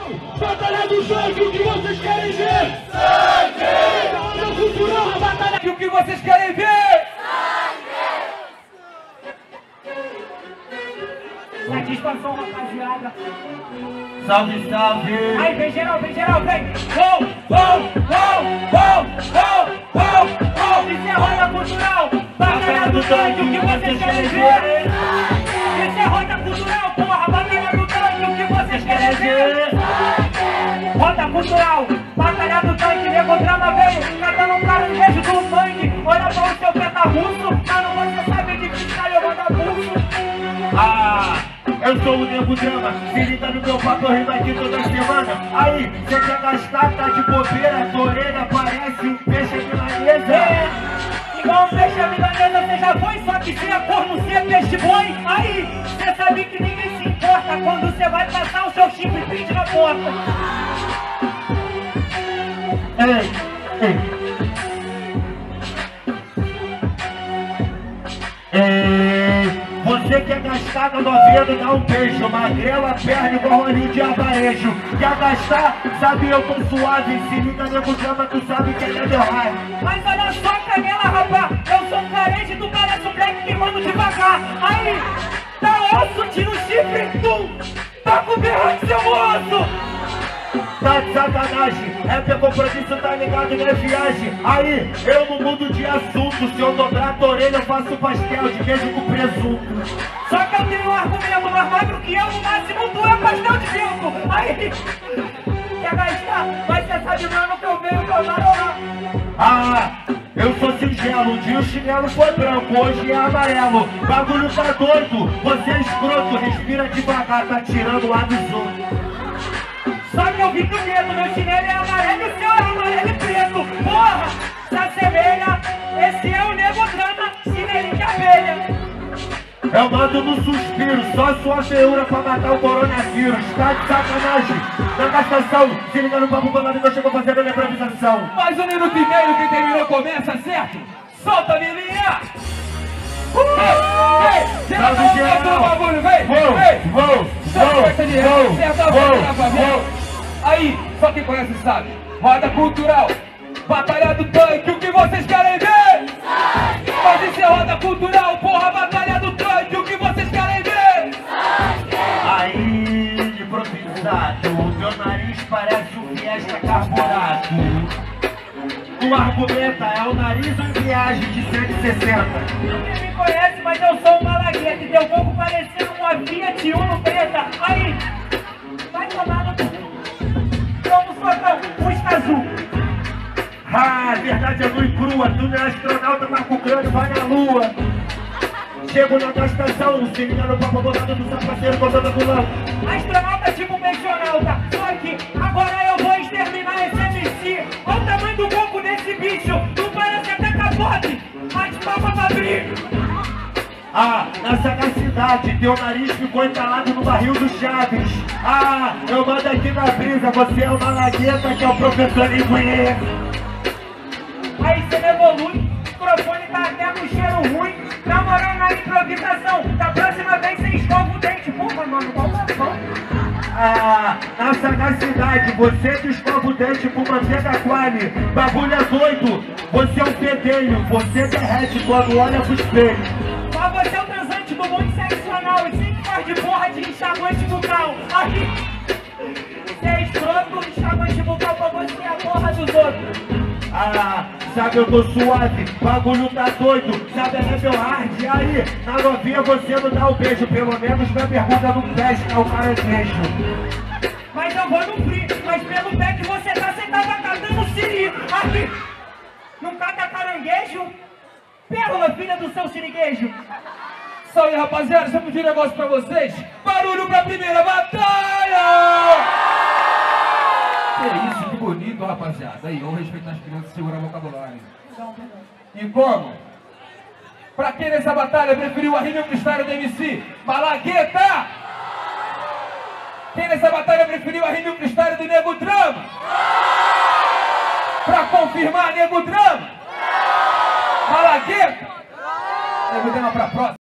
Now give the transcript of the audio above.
Batalha do sangue, o que vocês querem ver? Sangue! Batalha cultural, a batalha que o que vocês querem ver? Sangue! Satisfação, rapaziada. Salve, salve! Aí, vem geral, vem! Uou, uou, uou, uou, uou, uou, uou! Isso é roda cultural! Batalha do tanque, o que vocês querem ver? Isso é roda cultural, porra! Batalha do tanque, o que vocês querem ver? Roda cultural! Batalha do tanque, nego drama veio! Catando um caranguejo do sangue! Olha pra o seu pé tá russo! Mano, você sabe de que sai eu mando pulso! Eu sou o Nego Drama, se liga no meu papo, eu rimo aqui toda semana. Aí, cê quer gastar, tá de bobeira, tua orelha parece um peixe milanesa. É, igual um peixe milanesa você já foi, só que se é corno, se é peixe boi. Aí, cê sabe que ninguém se importa quando cê vai passar o seu chifre pinte na porta. Você quer gastar na novela e dar um beijo, magrela, perna igual rolinho de arbarejo. Quer gastar? Sabe eu tô suave, se liga Nego Drama, tu sabe que é meu raio. Mas olha só a canela, rapá, eu sou carente, tu parece um black queimando devagar. Aí, tá osso, tira o chifre, tum, tá com berrante, seu moço. Tá de sacanagem, rap é compromisso, tá ligado, não é viagem. Aí, eu não mudo de assunto, se eu dobrar a tua orelha eu faço pastel de queijo com presunto. Só que eu tenho um argumento mais magro que eu, no máximo tu é pastel de vento. Aí, quer gastar? Mas cê sabe, mano, que eu venho pra marolar. Eu sou singelo, um dia o chinelo foi branco, hoje é amarelo. Bagulho tá doido, você é escroto, respira devagar, tá tirando o ar dos outros. Só que eu vi que o dedo, meu chinelo é amarelo e o seu é amarelo e preto. Porra, se assemelha, esse é o Nego Drama, chinelinho de abelha. Eu mando no suspiro, só sua feiura pra matar o coronavírus. Tá de sacanagem, na gastação, se liga no papo bolado que eu chego fazendo a improvisação. Mais 1 minuto e meio, quem terminou começa, certo? Solta a milinha! Salve geral! Bagulho, vem! Aí, só quem conhece sabe. Roda cultural, batalha do tanque, o que vocês querem ver? Mas isso é roda cultural, porra, batalha do tanque, o que vocês querem ver? Aí, improvisado, meu nariz parece um Fiesta carburado. Tu argumenta, é o nariz em viagem de 160. Você me conhece, mas eu sou uma lagueta e teu corpo parecendo uma Fiat Uno preta. Aí, vai tomar no cu. Vamos soltar um Fusca azul. A verdade é nua e crua, tu não é astronauta, mas com o crânio vai na lua. Chego na gastação, se liga no papo bolado do seu parceiro com toda vilão. Astronauta tipo mencionalta, só que agora eu vou exterminar esse MC. Olha o tamanho do corpo desse bicho, não parece até capote, mas palma pra abrir. Na sagacidade, teu nariz ficou entalado no barril do Chaves. Eu mando aqui na brisa, você é uma lagueta que é o professor Linguiça. Aí você não evolui, o microfone tá até no cheiro ruim. Na moral, na improvisação, da próxima vez você escova o dente. Porra, mano, qual tá bom? Na sagacidade, você que escova o dente com manteiga quali. Bagulho é doido, você é um fedelho, você derrete quando olha pro espelho. Mas você é o transante do mundo seccional e sempre faz de porra de enxaguante bucal. Aí, você é escroto, enxaguante bucal pra você é a porra dos outros. Sabe eu tô suave, bagulho tá doido, sabe é meu hard. Aí, na novinha você não dá o beijo, pelo menos minha pergunta não pesca o caranguejo. Mas eu vou no free, mas pelo pé que você tava catando siri. Aí, não cata caranguejo? Pérola, filha do seu siriguejo. Salve, rapaziada, vamos de um negócio pra vocês. Barulho pra primeira batalha! Que isso, que bonito, rapaziada. Aí, vamos respeitar as crianças e segurar o vocabulário. E como? Pra quem nessa batalha preferiu a rima e o freestyle do MC? Malagueta! Quem nessa batalha preferiu a rima e o freestyle do Nego Drama? Pra confirmar, Nego Drama? Malagueta! Nego Drama pra próxima.